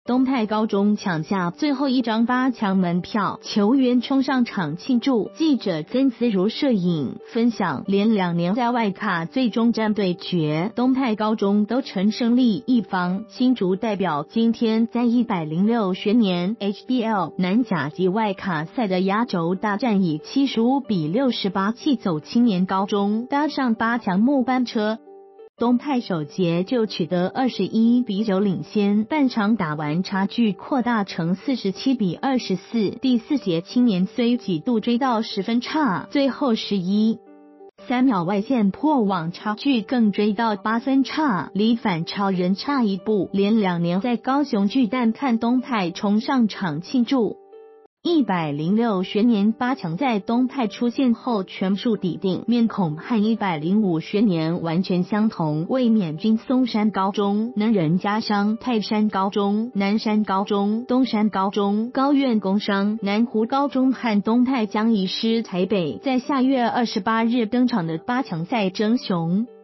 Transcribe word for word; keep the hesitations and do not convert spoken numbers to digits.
东泰高中抢下最后一张八强门票，球员冲上场庆祝。记者曾思如摄影分享，连两年在外卡最终战对决，东泰高中都成胜利一方。新竹代表今天在一百零六学年 H B L 南甲及外卡赛的压轴大战，以七十五比六十八气走青年高中，搭上八强末班车。东泰首节就取得二十一比九领先，半场打完差距扩大成四十七比二十四。第四节青年虽几度追到十分差，最后十一三秒外线破网，差距更追到八分差，离反超人差一步。连两年在高雄巨蛋看东泰冲上场庆祝。一百零六学年八强在东泰出现后全数抵定，面孔和一百零五学年完全相同，卫冕军松山高中、能仁家商、泰山高中、南山高中、东山高中、高苑工商、南湖高中和东泰将移师台北，在下月二十八日登场的八强赛争雄。